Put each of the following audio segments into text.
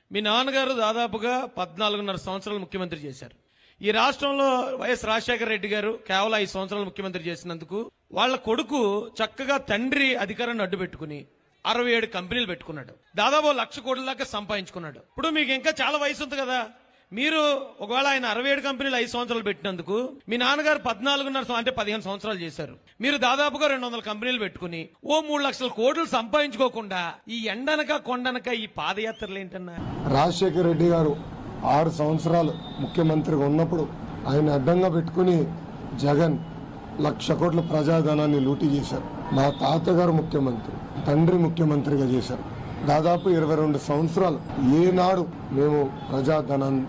మీ నాన్నగారు దాదాపుగా 14.5 సంవత్సరాలు ముఖ్యమంత్రి చేశారు. ఈ రాష్ట్రంలో వైఎస్ రాజశేఖర రెడ్డి గారు కేవలం 5 సంవత్సరాలు ముఖ్యమంత్రి చేసినందుకు వాళ్ళ కొడుకు చక్కగా తండ్రి అధికారాన్ని అడ్డు పెట్టుకుని 67 కంపెనీలు పెట్టుకున్నాడు. దాదాపు 1,00,000 కోట్ల దాకా సంపాదించుకున్నాడు. ఇప్పుడు మీకు ఇంకా చాలా వయసు ఉంది కదా, మీరు ఒకవేళ ఆయన 67 కంపెనీలు 5 సంవత్సరాలు పెట్టినందుకు మీ నాన్నగారు 14.5 అంటే 15 సంవత్సరాలు చేశారు. మీరు దాదాపుగా 200 కంపెనీలు పెట్టుకుని ఓ 3,00,000 కోట్లు సంపాదించుకోకుండా ఈ ఎండనక కొండనక ఈ పాదయాత్రలు ఏంటన్నా? రాజశేఖర రెడ్డి గారు 6 సంవత్సరాలు ముఖ్యమంత్రిగా ఉన్నప్పుడు ఆయన అడ్డంగా పెట్టుకుని జగన్ 1,00,000 కోట్ల ప్రజాధనాన్ని లూటీ చేశారు. మా తాతగారు ముఖ్యమంత్రి, తండ్రి ముఖ్యమంత్రిగా చేశారు. దాదాపు 22 సంవత్సరాలు ఏనాడు మేము ప్రజాధనాన్ని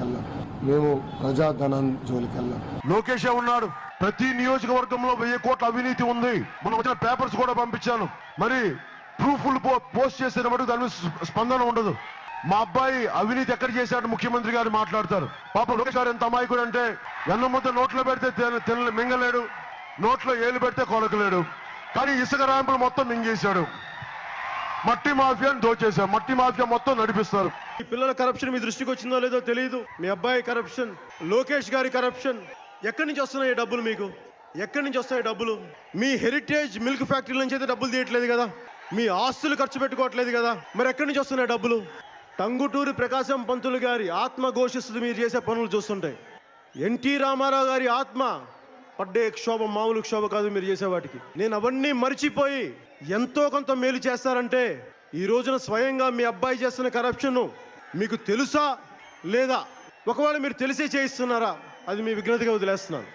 జోలికెళ్ళాం. లోకేష్ ఉన్నాడు. ప్రతి నియోజకవర్గంలో 1000 కోట్ల అవినీతి ఉంది. మనం వచ్చిన పేపర్స్ కూడా పంపించాను. మరి ప్రూఫ్లు పోస్ట్ చేసేటప్పుడు దాని స్పందన ఉండదు. మా అబ్బాయి అవినీతి ఎక్కడ చేశాడు ముఖ్యమంత్రి గారు మాట్లాడతారు. పాప లోకేష్ గారు ఎంత అమాయకుడు అంటే ఎన్న ముద్ద నోట్లో పెడితే మింగలేడు, నోట్లో ఏలు పెడితే కొలకలేడు. కానీ ఇసుక ర్యాంపులు మొత్తం మింగేశాడు. మట్టి మాఫియాని దోచేశారు. మట్టి మాఫియా మొత్తం నడిపిస్తారు. ఈ పిల్లల కరప్షన్ మీ దృష్టికి వచ్చిందో లేదో తెలియదు. మీ అబ్బాయి కరప్షన్, లోకేష్ గారి కరప్షన్. ఎక్కడి నుంచి వస్తున్నాయి డబ్బులు? మీకు ఎక్కడి నుంచి వస్తాయి డబ్బులు? మీ హెరిటేజ్ మిల్క్ ఫ్యాక్టరీ నుంచి అయితే డబ్బులు తీయట్లేదు కదా, మీ ఆస్తులు ఖర్చు పెట్టుకోవట్లేదు కదా, మరి ఎక్కడి నుంచి వస్తున్నాయి డబ్బులు? టంగుటూరి ప్రకాశం పంతులు గారి ఆత్మ ఘోషిస్తుంది మీరు చేసే పనులు చూస్తుంటాయి. ఎన్టీ రామారావు గారి ఆత్మ పడ్డే క్షోభ మామూలు క్షోభ కాదు మీరు చేసే వాటికి. నేను అవన్నీ మర్చిపోయి ఎంతో కొంత మేలు చేస్తారంటే ఈ రోజున స్వయంగా మీ అబ్బాయి చేస్తున్న కరప్షన్ మీకు తెలుసా లేదా? ఒకవేళ మీరు తెలిసే చేయిస్తున్నారా? అది మీ విఘ్నతగా వదిలేస్తున్నాను.